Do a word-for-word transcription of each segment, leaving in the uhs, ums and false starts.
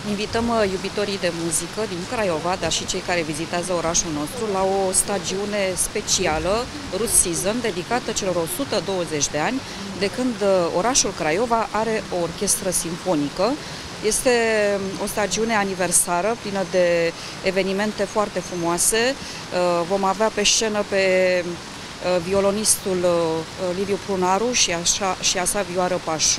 Invităm iubitorii de muzică din Craiova, dar și cei care vizitează orașul nostru, la o stagiune specială, Roots Season, dedicată celor o sută douăzeci de ani de când orașul Craiova are o orchestră simfonică. Este o stagiune aniversară plină de evenimente foarte frumoase. Vom avea pe scenă pe violonistul Liviu Prunaru și, așa, și a sa vioară Pașu,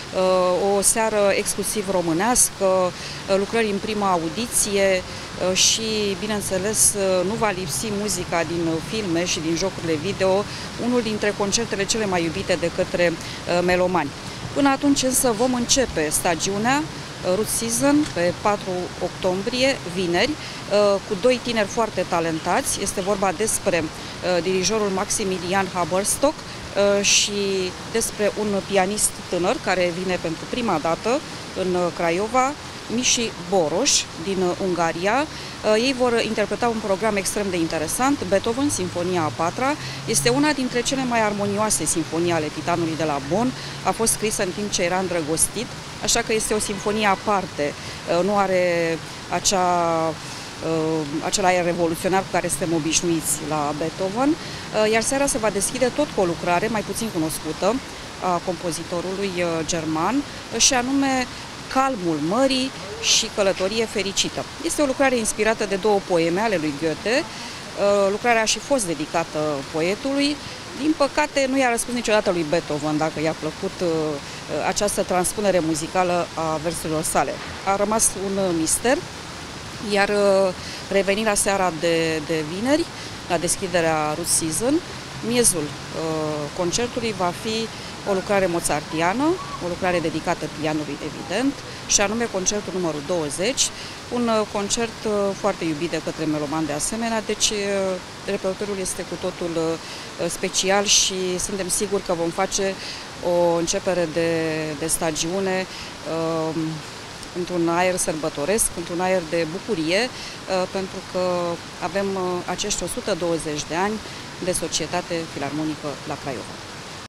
o seară exclusiv românească, lucrări în prima audiție și, bineînțeles, nu va lipsi muzica din filme și din jocurile video, unul dintre concertele cele mai iubite de către melomani. Până atunci însă vom începe stagiunea Roots Season pe patru octombrie, vineri, cu doi tineri foarte talentați. Este vorba despre dirijorul Maximilian Haberstock și despre un pianist tânăr care vine pentru prima dată în Craiova, Miși Boroș, din Ungaria. Ei vor interpreta un program extrem de interesant, Beethoven, Sinfonia a patra. Este una dintre cele mai armonioase sinfonii ale Titanului de la Bonn. A fost scrisă în timp ce era îndrăgostit, așa că este o sinfonie aparte. Nu are acea, acela aer revoluționar cu care suntem obișnuiți la Beethoven. Iar seara se va deschide tot cu o lucrare mai puțin cunoscută a compozitorului german, și anume Calmul mării și Călătorie fericită. Este o lucrare inspirată de două poeme ale lui Goethe. Lucrarea a și fost dedicată poetului. Din păcate, nu i-a răspuns niciodată lui Beethoven dacă i-a plăcut această transpunere muzicală a versurilor sale. A rămas un mister, iar revenirea seara de, de vineri, la deschiderea Roots Season, miezul concertului va fi o lucrare mozartiană, o lucrare dedicată pianului, evident, și anume concertul numărul douăzeci, un concert foarte iubit de către melomani de asemenea, deci repertoriul este cu totul special și suntem siguri că vom face o începere de, de stagiune uh, într-un aer sărbătoresc, într-un aer de bucurie, uh, pentru că avem uh, acești o sută douăzeci de ani de Societate Filarmonică la Craiova.